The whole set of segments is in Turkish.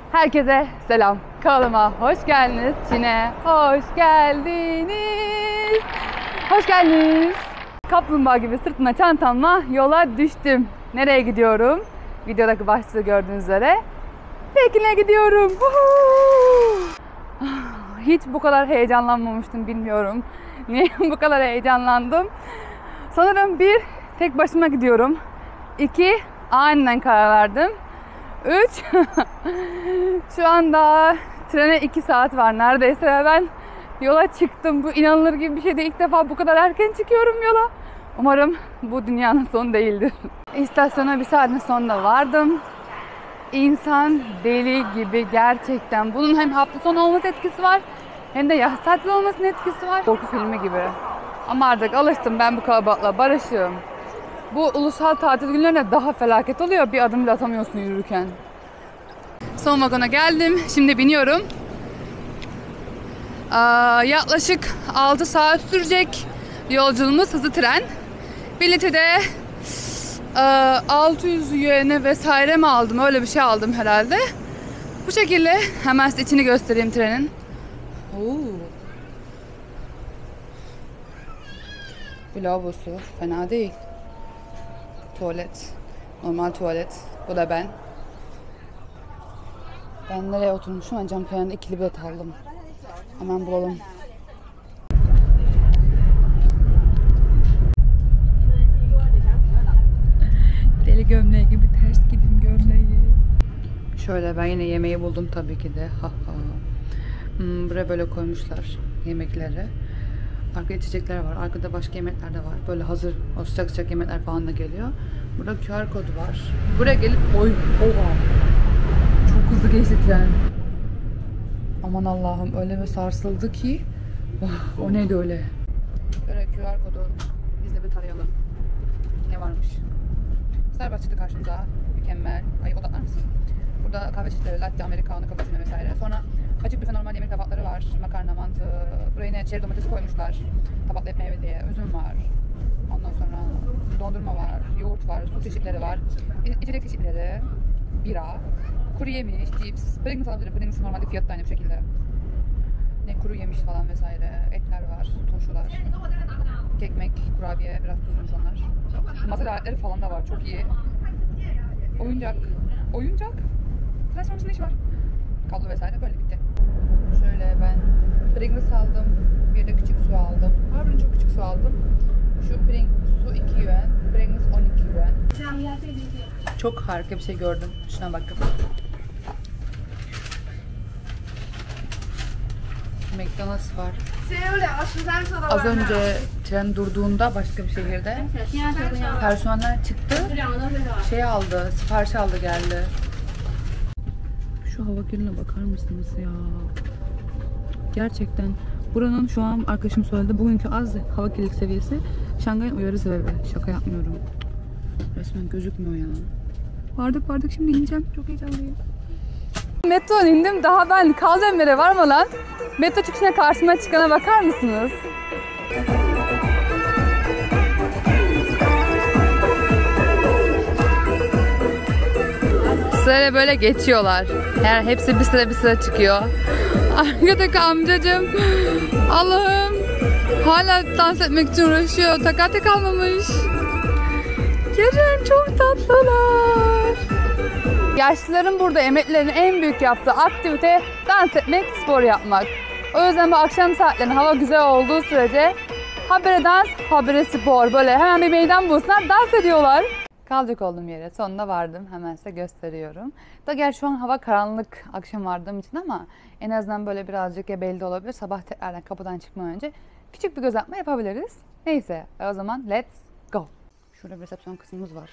Herkese selam. Kanalıma hoş geldiniz. Çin'e hoş geldiniz. Hoş geldiniz. Kaplumbağa gibi sırtına çantamla yola düştüm. Nereye gidiyorum? Videodaki başlığı gördüğünüz üzere Pekin'e gidiyorum. Hiç bu kadar heyecanlanmamıştım, bilmiyorum. Niye bu kadar heyecanlandım? Sanırım bir, tek başıma gidiyorum. 2, aniden karar verdim. 3, şu anda trene 2 saat var neredeyse ve ben yola çıktım. Bu inanılır gibi bir şey değil. İlk defa bu kadar erken çıkıyorum yola. Umarım bu dünyanın sonu değildir. İstasyona bir saatin sonunda vardım. İnsan deli gibi gerçekten. Bunun hem hafta sonu olması etkisi var, hem de yaz tatili olmasının etkisi var. Korku filmi gibi. Ama artık alıştım ben bu kalabalıkla, barışığım. Bu ulusal tatil günlerinde daha felaket oluyor. Bir adım bile atamıyorsun yürürken. Son vagona geldim. Şimdi biniyorum. Yaklaşık 6 saat sürecek yolculuğumuz, hızlı tren. Bileti de 600 yuan'e vesaire mi aldım? Öyle bir şey aldım herhalde. Bu şekilde hemen size içini göstereyim trenin. Bir lavabosu fena değil. Tuvalet. Normal tuvalet. Bu da ben. Ben nereye oturmuşum? Cam kenarında ikili bilet aldım. Hemen bulalım. Deli gömleği gibi ters gidin gömleği. Şöyle ben yine yemeği buldum tabii ki de. Buraya böyle koymuşlar yemekleri. Arkada içecekler var. Arkada başka yemekler de var. Böyle hazır o sıcak sıcak yemekler falan da geliyor. Burada QR kodu var. Buraya gelip oha. Çok hızlı geçti tren. Aman Allah'ım, öyle bir sarsıldı ki. Oh, o neydi öyle? Böyle QR kodu. Biz de bir tarayalım. Ne varmış? Starbucks çıktı karşımıza. Mükemmel. Ay, odaklar mısın? Burada kahve çeşitleri, latte, americano, cappuccino vesaire. Sonra açık büfe normal yemek tabakları var. Makarna, mantı. Buraya yine çeri domates koymuşlar. Tabaklı meyve diye. Üzüm var. Ondan sonra dondurma var. Yoğurt var. Su çeşitleri var. İçecek çeşitleri. Bira. Kuru yemiş, cips. Pringles alabilirim. Pringles normalde fiyatı da aynı bu şekilde. Ne kuru yemiş falan vesaire. Etler var. Turşular. Ekmek, kurabiye. Biraz tuzluymuş onlar. Masal aletleri falan da var. Çok iyi. Oyuncak. Oyuncak? Transformers'ın işi var. Kablo vesaire, böyle bitti. Şöyle ben Pringles aldım. Bir de küçük su aldım. Harbiden çok küçük su aldım. Şu su 2 yuan. Pringles 12 yuan. Çok harika bir şey gördüm. Şuna bakın. McDonald's var. Az önce tren durduğunda başka bir şehirde personel çıktı, şey aldı, sipariş aldı, geldi. Şu hava gölüne bakar mısınız ya? Gerçekten buranın, şu an arkadaşım söyledi, bugünkü az hava kirlilik seviyesi Şangay'ın uyarı sebebi. Şaka yapmıyorum. Resmen gözükmüyor ya. Vardık şimdi ineceğim. Çok heyecanlıyım. Metrodan indim. Daha ben kalacağım yere varmadan metro çıkışına karşıma çıkana bakar mısınız? Sırayla böyle geçiyorlar. Hepsi bir sıra çıkıyor. Arkadaki amcacığım, Allah'ım, hala dans etmek için uğraşıyor. Takati kalmamış. Gelin, çok tatlılar. Yaşlıların burada, emeklilerin en büyük yaptığı aktivite dans etmek, spor yapmak. O yüzden bu akşam saatlerinde hava güzel olduğu sürece habire dans, habire spor. Böyle hemen bir meydan bulsunlar, dans ediyorlar. Kalacak olduğum yere sonunda vardım. Hemen size gösteriyorum. Da gerçi şu an hava karanlık, akşam vardığım için, ama en azından böyle birazcık ya belli olabilir. Sabah tekrardan kapıdan çıkmadan önce küçük bir göz atma yapabiliriz. Neyse, o zaman let's go. Şurada bir resepsiyon kısmımız var.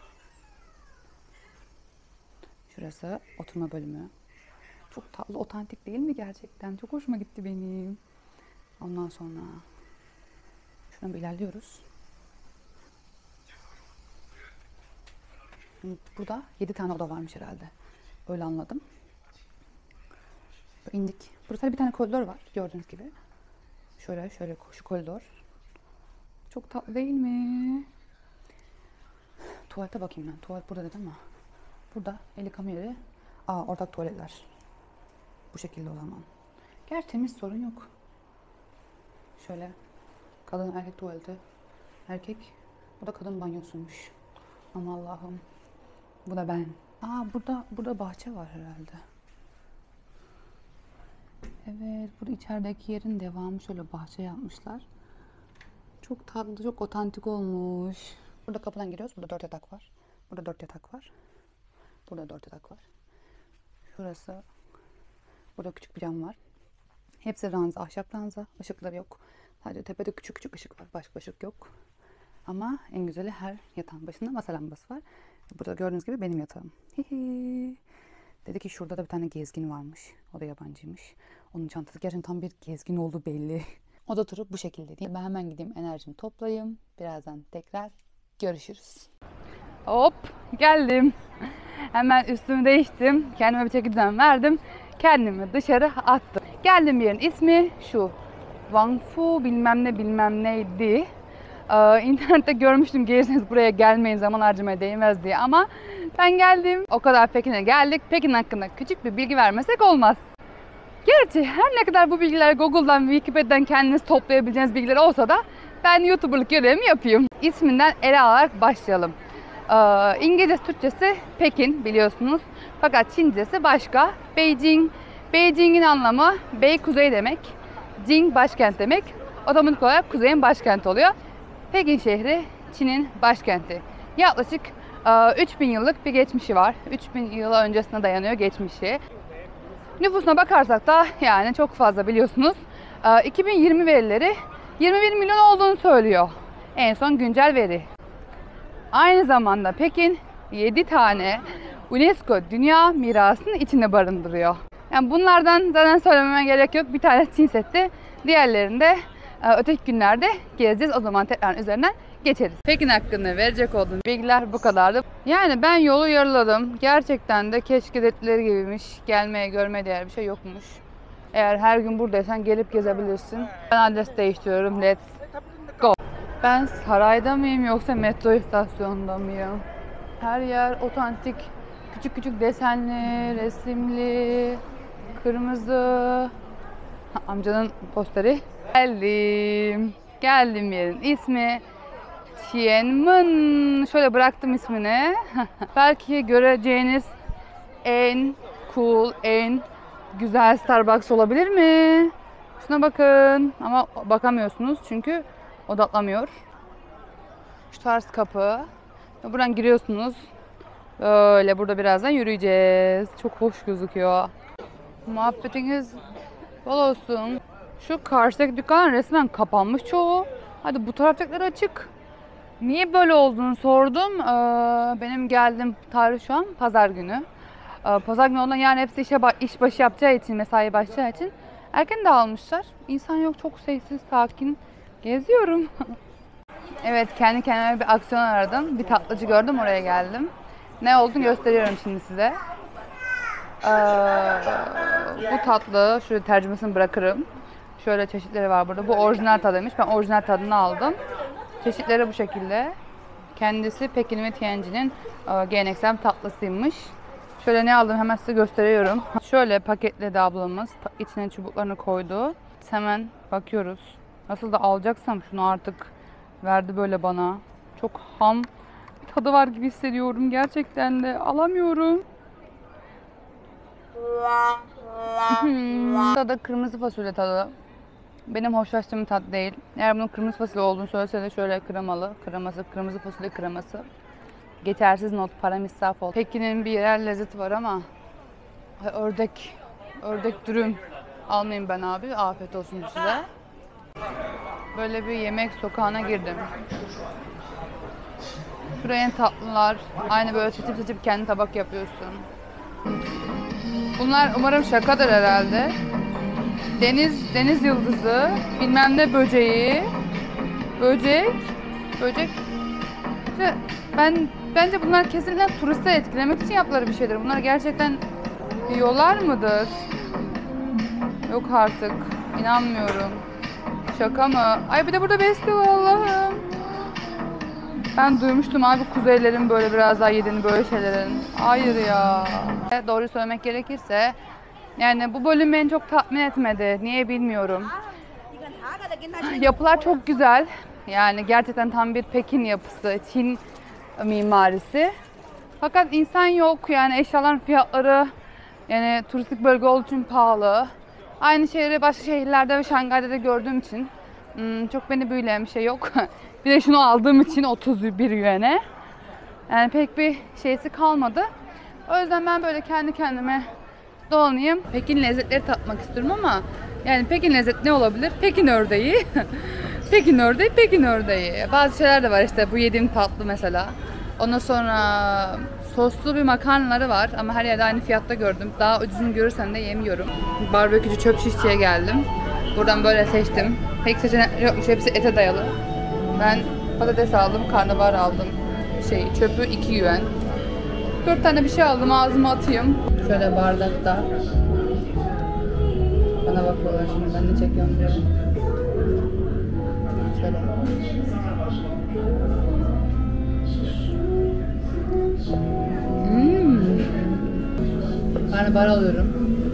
Şurası oturma bölümü. Çok tatlı, otantik değil mi gerçekten? Çok hoşuma gitti benim. Ondan sonra şuradan bir ilerliyoruz. Burada 7 tane oda varmış herhalde. Öyle anladım. Böyle indik. Burada bir tane koridor var gördüğünüz gibi. Şöyle şu koridor. Çok tatlı değil mi? Tuvalete bakayım ben. Tuvalet burada dedim ama. Burada el yıkama yeri. Ortak tuvaletler. Bu şekilde o zaman. Gerçi temiz, sorun yok. Şöyle kadın erkek tuvaleti. Erkek. Bu da kadın banyosuymuş. Aman Allah'ım. Bu da ben. Burada bahçe var herhalde. Evet, burada içerideki yerin devamı, şöyle bahçe yapmışlar. Çok tatlı, çok otantik olmuş. Burada kapıdan giriyoruz. Burada 4 yatak var. Burada 4 yatak var. Burada 4 yatak var. Şurası. Burada küçük bir cam var. Hepsi ranza, ahşap ranza. Işıkları yok. Sadece tepede küçük küçük ışık var. Başka ışık yok. Ama en güzeli, her yatağın başında masa lambası var. Burada gördüğünüz gibi benim yatağım. Dedi ki şurada da bir tane gezgin varmış. O da yabancıymış. Onun çantası gerçekten tam bir gezgin olduğu belli. Oda turu bu şekilde değil. Ben hemen gideyim, enerjimi toplayayım. Birazdan tekrar görüşürüz. Hop, geldim. Hemen üstümü değiştim. Kendime bir çeki düzen verdim. Kendimi dışarı attım. Geldiğim yerin ismi şu. Wangfu bilmem ne bilmem neydi. İnternette görmüştüm, gelirseniz buraya gelmeyin, zaman harcamaya değmez diye, ama ben geldim. O kadar Pekin'e geldik. Pekin hakkında küçük bir bilgi vermesek olmaz. Gerçi her ne kadar bu bilgiler Google'dan, Wikipedia'dan kendiniz toplayabileceğiniz bilgiler olsa da ben YouTuber'lık görevimi yapayım. İsminden ele alarak başlayalım. İngilizce, Türkçesi Pekin biliyorsunuz. Fakat Çincesi başka. Beijing. Beijing'in anlamı Bey kuzey demek. Jing başkent demek. Otomatik olarak kuzeyin başkenti oluyor. Pekin şehri Çin'in başkenti. Yaklaşık 3000 yıllık bir geçmişi var. 3000 yıl öncesine dayanıyor geçmişi. Nüfusuna bakarsak da yani çok fazla biliyorsunuz. 2020 verileri 21 milyon olduğunu söylüyor. En son güncel veri. Aynı zamanda Pekin 7 tane UNESCO Dünya Mirası'nı içinde barındırıyor. Yani bunlardan zaten söylememe gerek yok. Bir tane Çin Seddi, diğerlerini de öteki günlerde gezeceğiz. O zaman tekrar üzerinden geçeriz. Pekin hakkında verecek olduğum bilgiler bu kadardı. Yani ben yolu yarıladım. Gerçekten de keşke dedikleri gibiymiş. Gelmeye, görmeye değer bir şey yokmuş. Eğer her gün buradaysan gelip gezebilirsin. Ben adres değiştiriyorum. Let's go. Ben sarayda mıyım yoksa metro istasyonunda mıyım? Her yer otantik, küçük küçük desenli, resimli, kırmızı. Amcanın posteri. Geldim yerin ismi Tianmen. Şöyle bıraktım ismini. Belki göreceğiniz en cool, en güzel Starbucks olabilir mi? Şuna bakın. Ama bakamıyorsunuz çünkü odaklamıyor. Şu tarz kapı. Buradan giriyorsunuz. Böyle burada birazdan yürüyeceğiz. Çok hoş gözüküyor. Muhabbetiniz bol olsun. Şu karşıdaki dükkan resmen kapanmış çoğu. Hadi bu taraftakiler açık. Niye böyle olduğunu sordum. Benim geldiğim tarih şu an pazar günü. Pazar günü olan yani hepsi iş başı yapacağı için, mesai başlayacağı için erken dağılmışlar. İnsan yok, çok sessiz, sakin geziyorum. Evet, kendi kendime bir aksiyon aradım. Bir tatlıcı gördüm, oraya geldim. Ne olduğunu gösteriyorum şimdi size. Bu tatlı, şöyle tercümesini bırakırım. Şöyle çeşitleri var burada. Bu orijinal tadıymış. Ben orijinal tadını aldım. Çeşitleri bu şekilde. Kendisi Pekin ve Tianjin'in geleneksel tatlısıymış. Şöyle ne aldım hemen size gösteriyorum. Şöyle paketledi ablamız. İçine çubuklarını koydu. Hemen bakıyoruz. Nasıl da alacaksam şunu artık verdi böyle bana. Çok ham bir tadı var gibi hissediyorum. Gerçekten de alamıyorum. Tadı kırmızı fasulye tadı. Benim hoşlaştığım tat değil. Eğer bunun kırmızı fasulye olduğunu söylese de şöyle kremalı. Kreması, kırmızı fasulye kreması. Geçersiz not, param israf oldu. Pekin'in bir yerel lezzeti var ama ördek dürüm almayayım ben abi. Afiyet olsun size. Böyle bir yemek sokağına girdim. Şuraya tatlılar. Aynı böyle seçip kendi tabak yapıyorsun. Bunlar umarım şakadır herhalde. Deniz yıldızı, bilmem ne böceği, böcek. İşte bence bunlar kesinlikle turistleri etkilemek için yaptıkları bir şeydir. Bunlar gerçekten yiyorlar mıdır? Yok artık, inanmıyorum. Şaka mı? Ay bir de burada besliyor Allah'ım. Ben duymuştum abi kuzeylerin böyle biraz daha yediğini böyle şeylerin. Hayır ya. Doğru söylemek gerekirse yani bu bölüm beni çok tatmin etmedi. Niye bilmiyorum. Yapılar çok güzel. Yani gerçekten tam bir Pekin yapısı, Çin mimarisi. Fakat insan yok. Yani eşyaların fiyatları yani turistik bölge olduğu için pahalı. Aynı şeyleri başka şehirlerde ve Şangay'da da gördüğüm için çok beni büyüleyen bir şey yok. Bir de şunu aldığım için 31 yuan'e. Yani pek bir şeysi kalmadı. O yüzden ben böyle kendi kendime dolanayım. Pekin lezzetleri tatmak istiyorum ama yani Pekin lezzeti ne olabilir? Pekin ördeği. Pekin ördeği, Pekin ördeği. Bazı şeyler de var işte bu yediğim tatlı mesela. Ondan sonra soslu bir makarnaları var ama her yerde aynı fiyatta gördüm. Daha ucuzunu görürsem de yemiyorum. Barbekücü çöp şişçiye geldim. Buradan böyle seçtim. Pek seçenek yokmuş, hepsi ete dayalı. Ben patates aldım, karnabahar aldım. Çöpü 2 yuan. 4 tane bir şey aldım, ağzıma atayım. Şöyle bardakta. Bana bakıyorlar şimdi, ben de çekiyorum diye. Şöyle. Karnabahar alıyorum.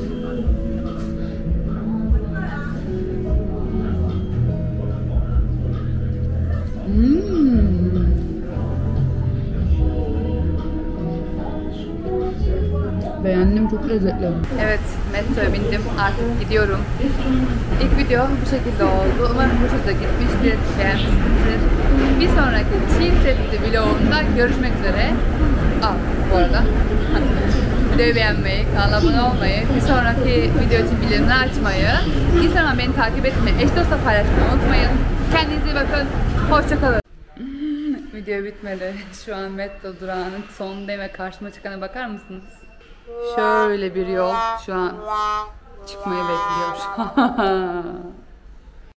Beğendim, çok lezzetli. Evet, metroya bindim. Artık gidiyorum. İlk video bu şekilde oldu. Umarım hoşunuza gitmiştir, beğenmişsinizdir. Bir sonraki Çin Seddi vlogunda görüşmek üzere. Bu arada videoyu beğenmeyi, kanala abone olmayı, bir sonraki video için bildirimleri açmayı, Instagram'dan beni takip etmeyi, eş dostla paylaşmayı unutmayın. Kendinize iyi bakın. Hoşçakalın. Video bitmedi. Şu an metro durağının sonundayım ve karşıma çıkana bakar mısınız? Şöyle bir yol şu an çıkmayı bekliyor.